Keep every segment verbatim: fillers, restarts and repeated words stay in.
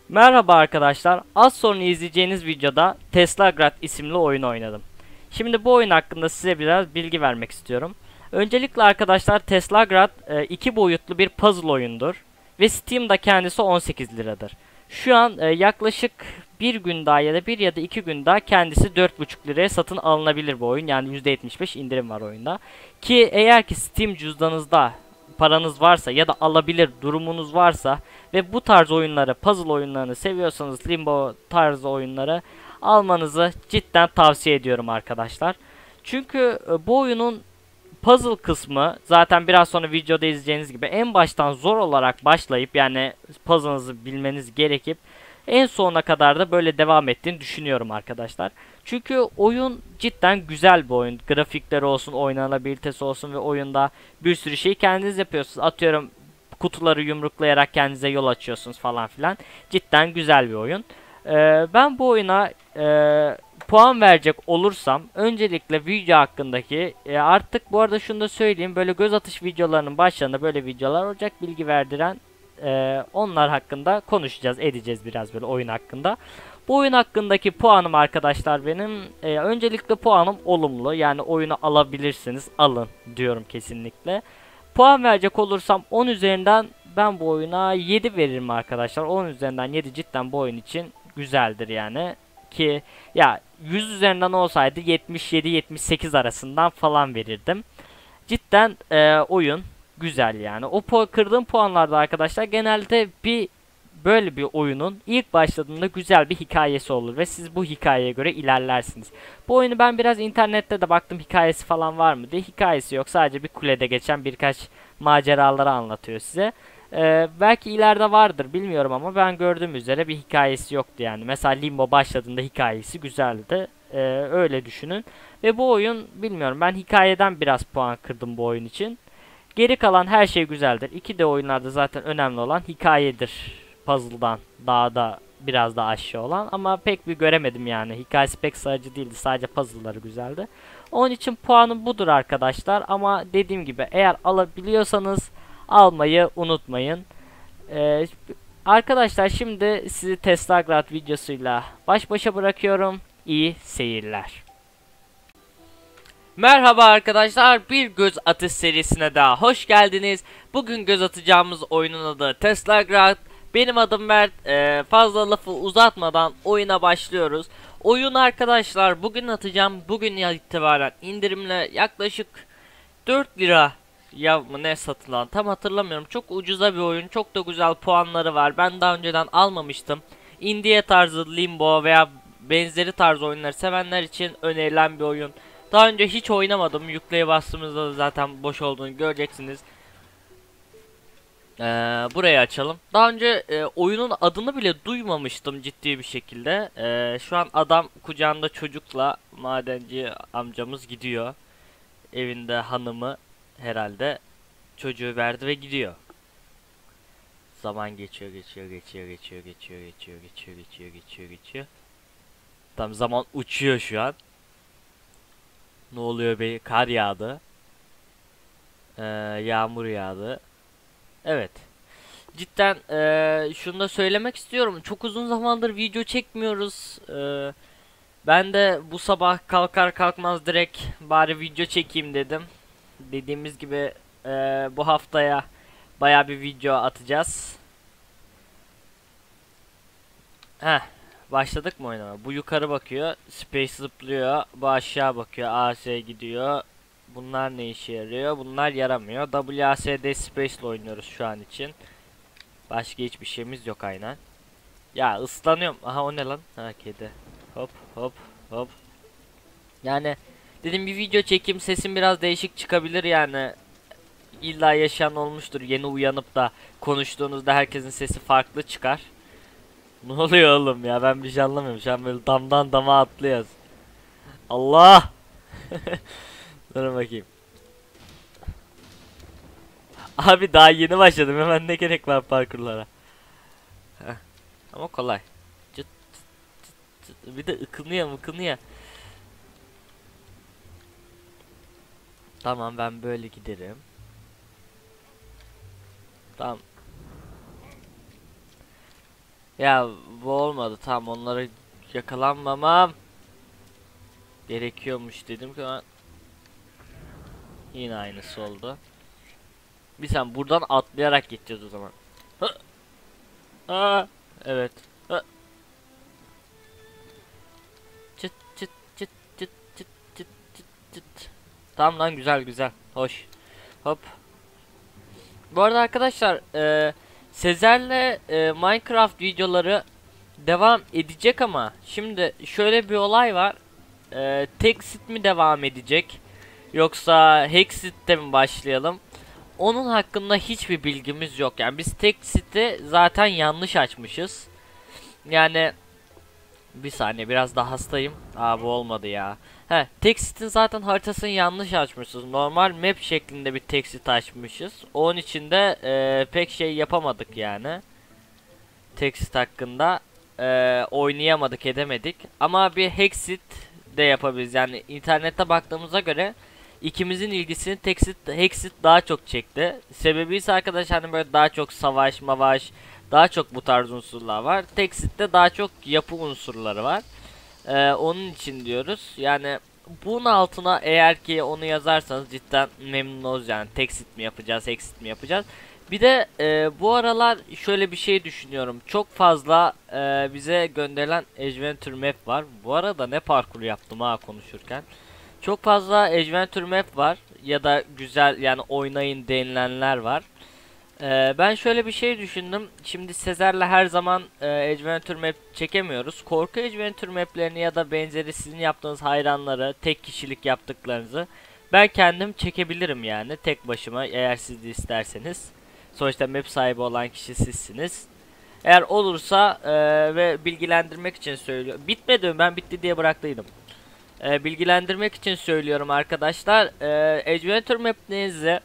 Merhaba arkadaşlar. Az sonra izleyeceğiniz videoda Teslagrad isimli oyun oynadım. Şimdi bu oyun hakkında size biraz bilgi vermek istiyorum. Öncelikle arkadaşlar Teslagrad e, iki boyutlu bir puzzle oyundur. Ve Steam'da kendisi on sekiz liradır. Şu an e, yaklaşık bir gün daha ya da bir ya da iki gün daha kendisi dört buçuk liraya satın alınabilir bu oyun. Yani yüzde yetmiş beş indirim var oyunda. Ki eğer ki Steam cüzdanınızda paranız varsa ya da alabilir durumunuz varsa ve bu tarz oyunları, puzzle oyunlarını seviyorsanız Limbo tarzı oyunları almanızı cidden tavsiye ediyorum arkadaşlar. Çünkü e, bu oyunun puzzle kısmı zaten biraz sonra videoda izleyeceğiniz gibi en baştan zor olarak başlayıp yani puzzle'ınızı bilmeniz gerekip en sonuna kadar da böyle devam ettiğini düşünüyorum arkadaşlar. Çünkü oyun cidden güzel bir oyun. Grafikleri olsun, oynanabilitesi olsun ve oyunda bir sürü şeyi kendiniz yapıyorsunuz. Atıyorum kutuları yumruklayarak kendinize yol açıyorsunuz falan filan. Cidden güzel bir oyun. Ee, ben bu oyuna e, puan verecek olursam öncelikle video hakkındaki e, artık bu arada şunu da söyleyeyim, böyle göz atış videolarının başlarında böyle videolar olacak, bilgi verdiren e, onlar hakkında konuşacağız edeceğiz biraz böyle oyun hakkında. Bu oyun hakkındaki puanım arkadaşlar benim e, öncelikle puanım olumlu, yani oyunu alabilirsiniz, alın diyorum kesinlikle. Puan verecek olursam on üzerinden ben bu oyuna yedi veririm arkadaşlar. on üzerinden yedi cidden bu oyun için güzeldir yani. Ki ya yüz üzerinden olsaydı yetmiş yedi yetmiş sekiz arasından falan verirdim. Cidden e, oyun güzel yani. O pu kırdığım puanlarda arkadaşlar genelde bir böyle bir oyunun ilk başladığında güzel bir hikayesi olur ve siz bu hikayeye göre ilerlersiniz. Bu oyunu ben biraz internette de baktım, hikayesi falan var mı diye. Hikayesi yok, sadece bir kulede geçen birkaç maceraları anlatıyor size. Ee, belki ileride vardır bilmiyorum ama ben gördüğüm üzere bir hikayesi yoktu yani. Mesela Limbo başladığında hikayesi güzeldi. Ee, öyle düşünün. Ve bu oyun bilmiyorum, ben hikayeden biraz puan kırdım bu oyun için. Geri kalan her şey güzeldir. iki D oyunlarda zaten önemli olan hikayedir. Puzzle'dan daha da biraz daha aşağı olan ama pek bir göremedim yani. Hikayesi pek sarıcı değildi. Sadece puzzle'ları güzeldi. Onun için puanım budur arkadaşlar. Ama dediğim gibi eğer alabiliyorsanız almayı unutmayın. Ee, Arkadaşlar şimdi sizi Teslagrad videosuyla baş başa bırakıyorum. İyi seyirler. Merhaba arkadaşlar, bir göz atış serisine daha hoş geldiniz. Bugün göz atacağımız oyunun adı Teslagrad. Benim adım Mert. Ee, fazla lafı uzatmadan oyuna başlıyoruz. Oyun arkadaşlar bugün atacağım. Bugün itibaren indirimle yaklaşık dört lira ya mı ne satılan tam hatırlamıyorum. Çok ucuza bir oyun. Çok da güzel puanları var. Ben daha önceden almamıştım. Indie tarzı Limbo veya benzeri tarz oyunları sevenler için önerilen bir oyun. Daha önce hiç oynamadım. Yükleye bastığımızda da zaten boş olduğunu göreceksiniz. Ee, Burayı açalım. Daha önce e, oyunun adını bile duymamıştım ciddi bir şekilde. Ee, şu an adam kucağında çocukla madenci amcamız gidiyor. Evinde hanımı herhalde çocuğu verdi ve gidiyor. Zaman geçiyor, geçiyor, geçiyor, geçiyor, geçiyor, geçiyor, geçiyor, geçiyor, geçiyor, geçiyor. Tam zaman uçuyor şu an. Ne oluyor be? Kar yağdı. Ee, Yağmur yağdı. Evet. Cidden eee şunu da söylemek istiyorum. Çok uzun zamandır video çekmiyoruz. Eee, ben de bu sabah kalkar kalkmaz direkt bari video çekeyim dedim. Dediğimiz gibi eee, bu haftaya baya bir video atacağız. Heh, başladık mı oynamaya? Bu yukarı bakıyor, space zıplıyor. Bu aşağı bakıyor, A S gidiyor. Bunlar ne işe yarıyor? Bunlar yaramıyor. W A S D Space ile oynuyoruz şu an için. Başka hiçbir şeyimiz yok aynen. Ya ıslanıyorum. Aha o ne lan? Ha kedi. Hop hop hop. Yani dedim bir video çekeyim, sesim biraz değişik çıkabilir yani. İlla yaşayan olmuştur. Yeni uyanıp da konuştuğunuzda herkesin sesi farklı çıkar. Ne oluyor oğlum ya, ben bir şey anlamıyorum. Şu an böyle damdan dama atlıyoruz. Allah! Dur bakayım. Abi daha yeni başladım, hemen ne gerek var parkurlara. Heh. Ama kolay. Cıt cıt cıt. Bir de ıkınıyor ıkınıyor. Tamam, ben böyle giderim. Tamam. Ya bu olmadı. Tamam, onları yakalanmamam gerekiyormuş dedim ki ben- yine aynısı oldu. Bir sen buradan atlayarak gideceğiz o zaman. Hı. Aa, evet. Hı. Çıt çıt çıt çıt çıt çıt çıt çıt. Tamam lan, güzel güzel. Hoş. Hop. Bu arada arkadaşlar, e, Sezer'le e, Minecraft videoları devam edecek ama şimdi şöyle bir olay var. E, Texit mi devam edecek yoksa Hexit'te mi başlayalım? Onun hakkında hiçbir bilgimiz yok. Yani biz Texit'i zaten yanlış açmışız. Yani bir saniye, biraz daha hastayım. Aa, bu olmadı ya. He, Texit'in zaten haritasını yanlış açmışız. Normal map şeklinde bir Texit açmışız. Onun için de e, pek şey yapamadık yani. Texit hakkında e, oynayamadık, edemedik. Ama bir Hexit de yapabiliriz. Yani internette baktığımıza göre ikimizin ilgisini Texit, Hexit daha çok çekti. Sebebi ise arkadaş, hani böyle daha çok savaş, mavaş, daha çok bu tarz unsurlar var. Texit'te daha çok yapı unsurları var. Ee, onun için diyoruz. Yani bunun altına eğer ki onu yazarsanız cidden memnun oluruz. Yani Texit mi yapacağız, Hexit mi yapacağız? Bir de e, bu aralar şöyle bir şey düşünüyorum. Çok fazla e, bize gönderilen Adventure Map var. Bu arada ne parkur yaptım ha konuşurken. Çok fazla Adventure Map var ya da güzel, yani oynayın denilenler var. Ee, ben şöyle bir şey düşündüm. Şimdi Sezer'le her zaman e, Adventure Map çekemiyoruz. Korku Adventure Map'lerini ya da benzeri sizin yaptığınız hayranları, tek kişilik yaptıklarınızı ben kendim çekebilirim yani tek başıma, eğer siz de isterseniz. Sonuçta map sahibi olan kişi sizsiniz. Eğer olursa e, ve bilgilendirmek için söylüyorum. Bitmedi mi? Ben bitti diye bıraktıydım. E, bilgilendirmek için söylüyorum arkadaşlar. E, Adventure Map'lerinizi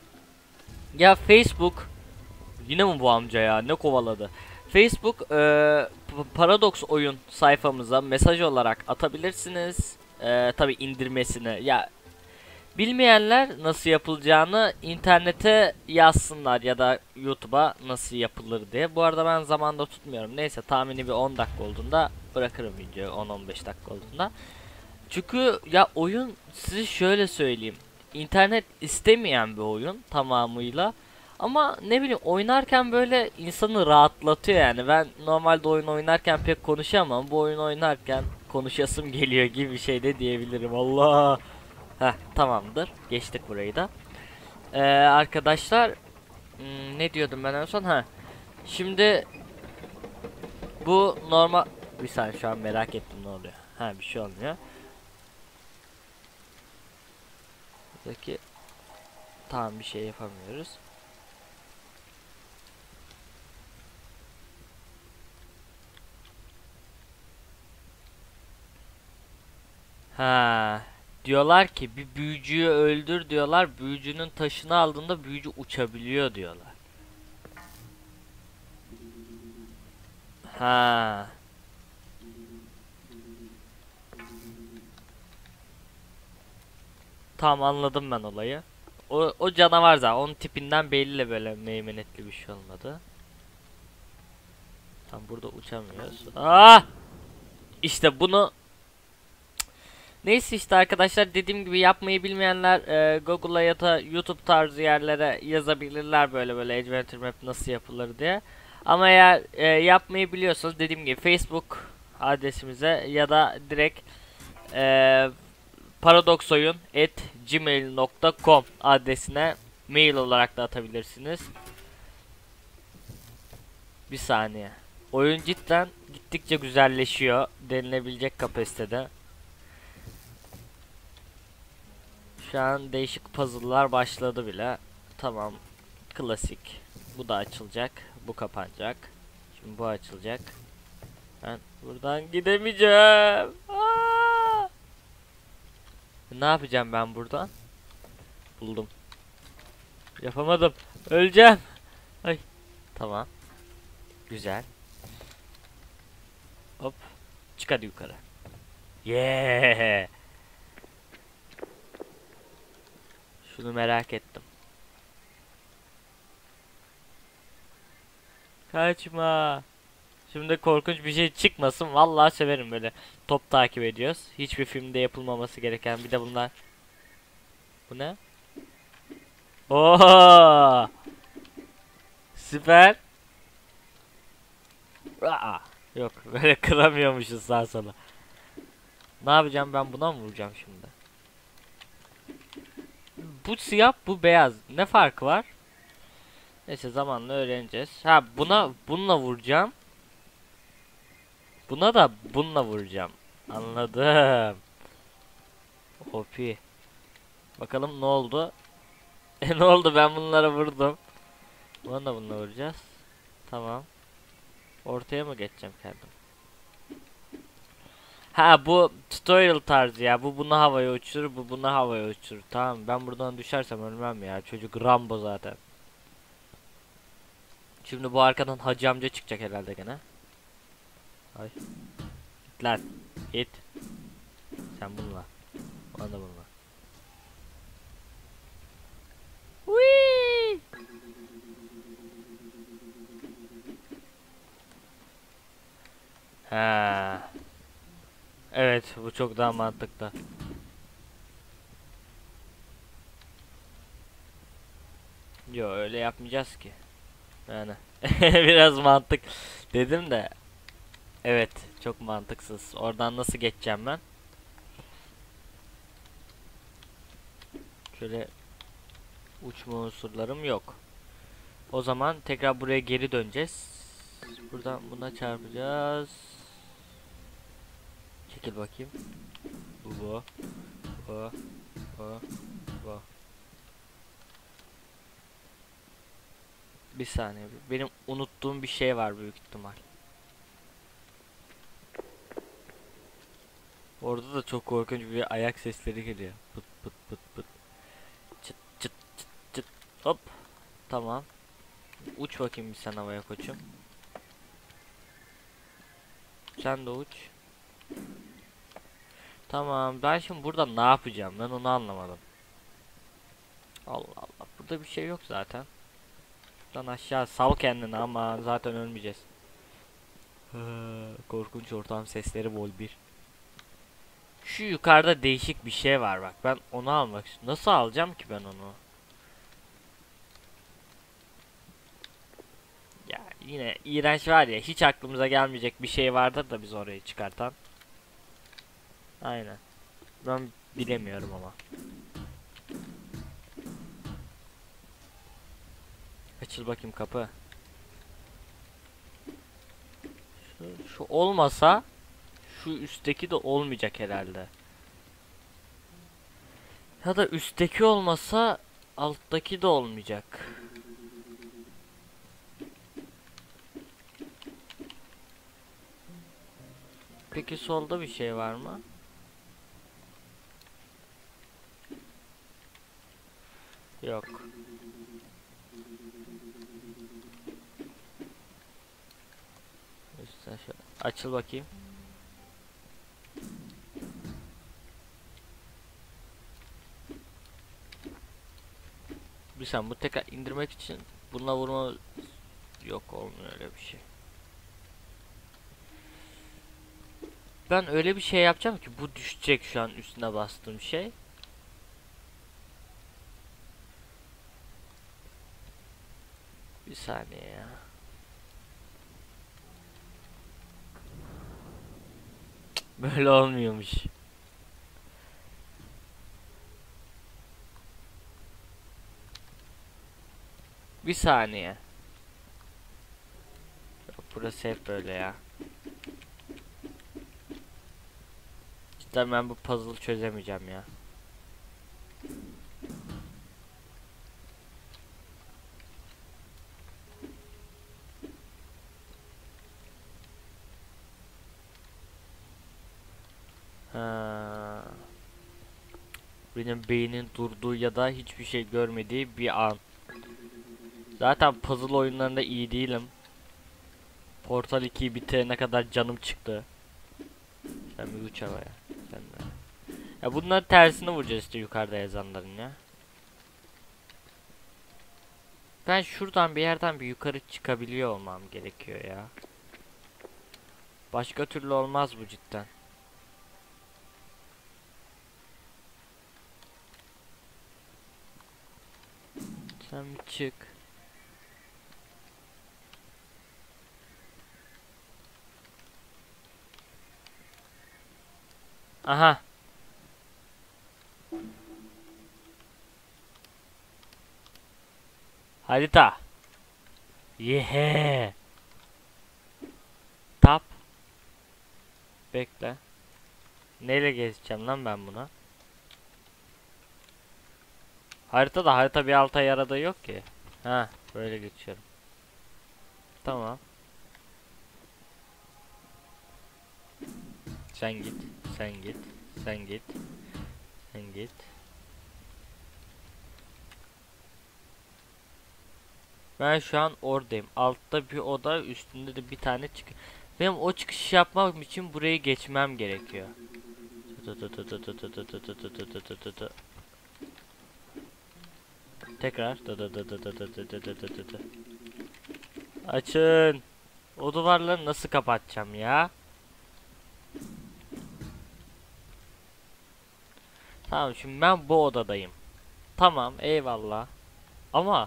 ya Facebook, yine mi bu amca ya, ne kovaladı? Facebook e, Paradox oyun sayfamıza mesaj olarak atabilirsiniz. E, tabi indirmesini. Ya bilmeyenler nasıl yapılacağını internete yazsınlar ya da YouTube'a nasıl yapılır diye. Bu arada ben zamanda tutmuyorum. Neyse, tahmini bir on dakika olduğunda bırakırım videoyu, on on beş dakika olduğunda. Çünkü ya oyun, size şöyle söyleyeyim. İnternet istemeyen bir oyun tamamıyla. Ama ne bileyim, oynarken böyle insanı rahatlatıyor yani. Ben normalde oyun oynarken pek konuşamam. Bu oyun oynarken konuşasım geliyor gibi bir şey de diyebilirim. Allah. Heh, tamamdır. Geçtik burayı da. Ee, arkadaşlar, hmm, ne diyordum ben en son? Ha. Şimdi bu normal, bir saniye, şu an merak ettim ne oluyor. Ha, bir şey olmuyor. Buradaki, tamam, bir şey yapamıyoruz. Ha, diyorlar ki bir büyücüyü öldür diyorlar. Büyücünün taşını aldığında büyücü uçabiliyor diyorlar. Ha. Tamam, anladım ben olayı. O, o canavar zaten. Onun tipinden belli, böyle meymenetli bir şey olmadı. Tam burada uçamıyoruz. Ah! İşte bunu, neyse işte arkadaşlar, dediğim gibi yapmayı bilmeyenler e, Google'a ya da YouTube tarzı yerlere yazabilirler böyle böyle Adventure Map nasıl yapılır diye. Ama eğer e, yapmayı biliyorsanız, dediğim gibi Facebook adresimize ya da direkt e, paradoxoyun at gmail nokta com adresine mail olarak da atabilirsiniz. Bir saniye. Oyun cidden gittikçe güzelleşiyor denilebilecek kapasitede. Şu an değişik puzzle'lar başladı bile. Tamam. Klasik. Bu da açılacak. Bu kapanacak. Şimdi bu açılacak. Ben buradan gidemeyeceğim. Aa! Ne yapacağım ben buradan? Buldum. Yapamadım. Öleceğim. Ay. Tamam. Güzel. Hop. Çık hadi yukarı. Yeah. Şunu merak ettim. Kaçma. Şimdi korkunç bir şey çıkmasın. Vallahi severim böyle. Top takip ediyoruz. Hiçbir filmde yapılmaması gereken. Bir de bunlar. Bu ne? Oo! Süper. Aa! Yok, böyle kıramıyormuşuz sağ sola. Ne yapacağım, ben buna mı vuracağım şimdi? Bu siyah, bu beyaz. Ne farkı var? Neyse, zamanla öğreneceğiz. Ha, buna bununla vuracağım. Buna da bununla vuracağım. Anladım. O p. Bakalım ne oldu? E ne oldu, ben bunlara vurdum. Buna da bununla vuracağız. Tamam. Ortaya mı geçeceğim kendim? Ha, bu tutorial tarzı ya. Bu bunu havaya uçurur, bu bunu havaya uçurur. Tamam, ben buradan düşersem ölmem ya. Çocuk Rambo zaten. Şimdi bu arkadan Hacı amca çıkacak herhalde gene. Ay. Git lan. Git. Sen bununla. Bana da bununla. Whee! Ha. Evet, bu çok daha mantıklı. Yo, öyle yapmayacağız ki. Yani biraz mantık dedim de. Evet, çok mantıksız. Oradan nasıl geçeceğim ben? Şöyle uçma unsurlarım yok. O zaman tekrar buraya geri döneceğiz. Buradan buna çarpacağız. Çekil bakayım. Bu bu. Bu. Bu. Bu. Bir saniye. Benim unuttuğum bir şey var büyük ihtimal. Orada da çok korkunç bir ayak sesleri geliyor. Pıt pıt pıt pıt. Çıt çıt çıt çıt. Hop. Tamam. Uç bakayım bir sen havaya koçum. Sen de uç. Tamam. Ben şimdi burada ne yapacağım? Ben onu anlamadım. Allah Allah. Burada bir şey yok zaten. Şuradan aşağı sal kendini, ama zaten ölmeyeceğiz. Korkunç ortam sesleri vol bir. Şu yukarıda değişik bir şey var bak. Ben onu almak istiyorum. Nasıl alacağım ki ben onu? Ya yine iğrenç var ya. Hiç aklımıza gelmeyecek bir şey vardır da biz orayı çıkartan. Aynen. Ben bilemiyorum ama. Açıl bakayım kapı. Şu, şu olmasa şu üstteki de olmayacak herhalde. Ya da üstteki olmasa alttaki de olmayacak. Peki solda bir şey var mı? Yok. Üstten şöyle. Açıl bakayım. Bir sen bu tekrar indirmek için bununla vurma, yok, olmuyor öyle bir şey. Ben öyle bir şey yapacağım ki bu düşecek şu an üstüne bastığım şey. Bir saniye ya. Böyle olmuyormuş. Bir saniye. Yok, burası hep böyle ya. Cidden ben bu puzzle çözemeyeceğim ya. Ha. Benim beynin durduğu ya da hiçbir şey görmediği bir an. Zaten puzzle oyunlarında iyi değilim. Portal ikiyi bitirene kadar canım çıktı. Sen bir uç havaya. Sen de. Ya bunların tersini vuracağız işte yukarıda yazanların ya. Ben şuradan bir yerden bir yukarı çıkabiliyor olmam gerekiyor ya. Başka türlü olmaz bu cidden. Sen bir çık. Aha. Harita. Yehe. Tap. Bekle. Neyle gezeceğim lan ben buna? Haritada harita bir alta yaradığı yok ki. Ha, böyle geçiyorum. Tamam. Sen git, sen git, sen git, sen git. Ben şu an oradayım. Altta bir oda, üstünde de bir tane çık. Benim o çıkışı yapmam için burayı geçmem gerekiyor. Tekrar. Açın. O duvarları nasıl kapatacağım ya? Tamam, şimdi ben bu odadayım. Tamam, eyvallah. Ama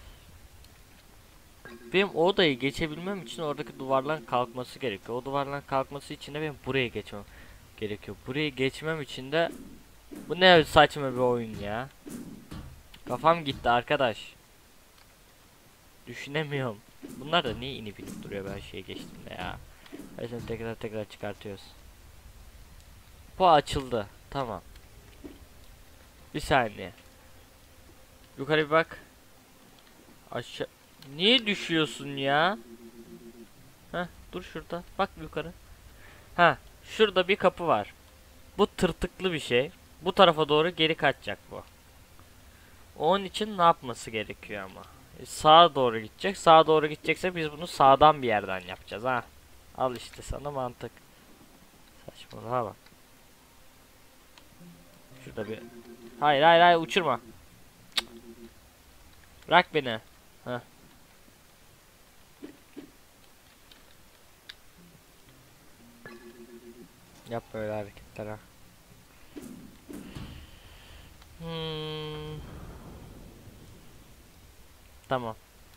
benim o odayı geçebilmem için oradaki duvarların kalkması gerekiyor. O duvarların kalkması için de benim buraya geçmem gerekiyor. Burayı geçmem için de bu ne saçma bir oyun ya. Kafam gitti arkadaş. Düşünemiyorum. Bunlar da niye inip inip duruyor ben şeye geçtiğimde ya. Şimdi tekrar tekrar çıkartıyoruz. Bu açıldı. Tamam. Bir saniye. Yukarı bir bak. Aşağı. Niye düşüyorsun ya? Heh, dur şurada. Bak yukarı. Ha, şurada bir kapı var. Bu tırtıklı bir şey. Bu tarafa doğru geri kaçacak bu. Onun için ne yapması gerekiyor ama? E, sağa doğru gidecek. Sağa doğru gidecekse biz bunu sağdan bir yerden yapacağız ha. Al işte sana mantık. Saçmalama bak. Şurada bir. Hayır hayır hayır uçurma. Cık. Bırak beni. Heh. Yap böyle hareketler ha. Hmm. Tamam.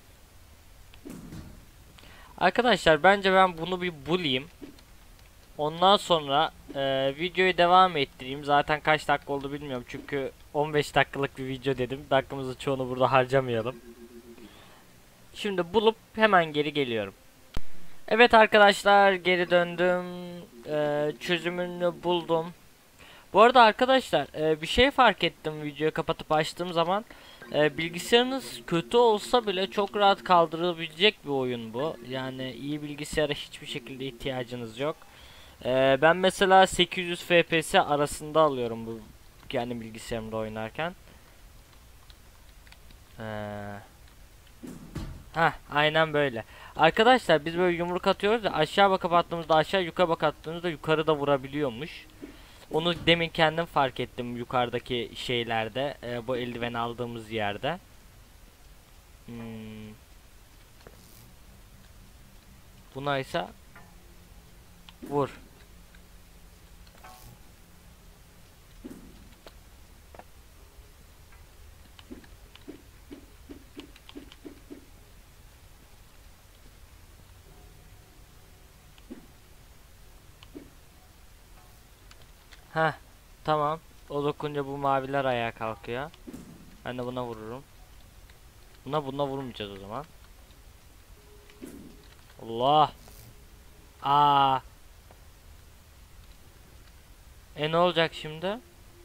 Arkadaşlar bence ben bunu bir bulayım. Ondan sonra e, videoyu devam ettireyim. Zaten kaç dakika oldu bilmiyorum. Çünkü on beş dakikalık bir video dedim. Dakikamızın çoğunu burada harcamayalım. Şimdi bulup hemen geri geliyorum. Evet arkadaşlar, geri döndüm. E, çözümünü buldum. Bu arada arkadaşlar e, bir şey fark ettim videoyu kapatıp açtığım zaman. E, bilgisayarınız kötü olsa bile çok rahat kaldırılabilecek bir oyun bu. Yani iyi bilgisayara hiçbir şekilde ihtiyacınız yok. Ee, ben mesela sekiz yüz F P S arasında alıyorum bu kendi bilgisayarımda oynarken. Ee, ha, aynen böyle. Arkadaşlar biz böyle yumruk atıyoruz ya, aşağı bakıp attığımızda aşağı, yukarı bakıp attığımızda yukarıda vurabiliyormuş. Onu demin kendim fark ettim yukarıdaki şeylerde, e, bu eldiven aldığımız yerde. Hmm. Buna ise vur. Ha, tamam. O dokunca bu maviler ayağa kalkıyor. Ben de buna vururum. Buna buna vurmayacağız o zaman. Allah. Aa. E ne olacak şimdi?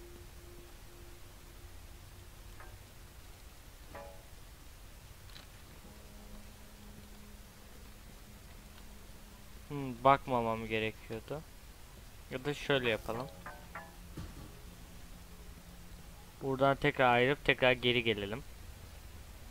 Hmm, bakmamam gerekiyordu. Ya da şöyle yapalım. Buradan tekrar ayrılıp tekrar geri gelelim. Hı.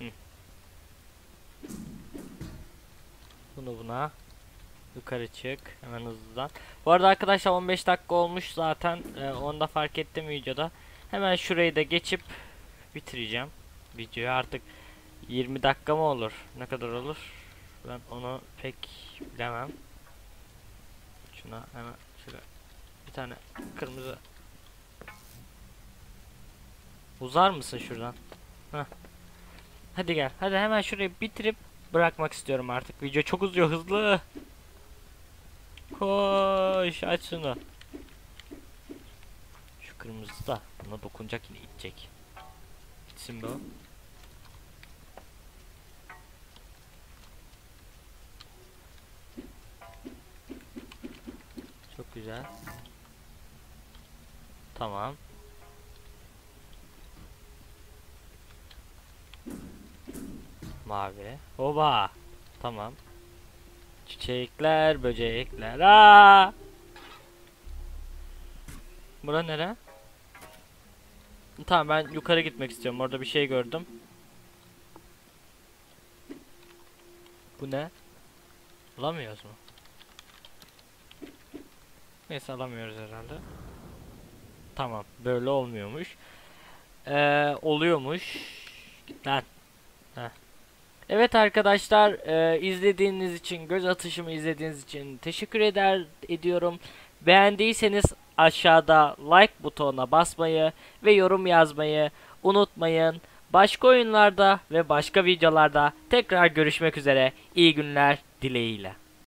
Bunu buna. Yukarı çık. Hemen hızlıdan. Bu arada arkadaşlar on beş dakika olmuş zaten. Ee, onu da fark ettim videoda. Hemen şurayı da geçip bitireceğim. Videoyu artık yirmi dakika mı olur? Ne kadar olur? Ben onu pek bilemem. şuna hemen şöyle bir tane kırmızı. Uzar mısın şuradan? Heh. Hadi gel. Hadi hemen şurayı bitirip bırakmak istiyorum artık. Video çok uzuyor, hızlı. Koş, aç şunu. Şu kırmızı da buna dokunacak, yine itecek. İtsin bu. Çok güzel. Tamam. Mavi. Oba. Tamam. Çiçekler, böcekler. Aa! Bura nere? Tamam, ben yukarı gitmek istiyorum. Orada bir şey gördüm. Bu ne? Alamıyoruz mu? Neyse, alamıyoruz herhalde. Tamam, böyle olmuyormuş. Ee, oluyormuş. Lan. Heh. Evet arkadaşlar, e, izlediğiniz için, göz atışımı izlediğiniz için teşekkür eder ediyorum. Beğendiyseniz aşağıda like butonuna basmayı ve yorum yazmayı unutmayın. Başka oyunlarda ve başka videolarda tekrar görüşmek üzere. İyi günler dileğiyle.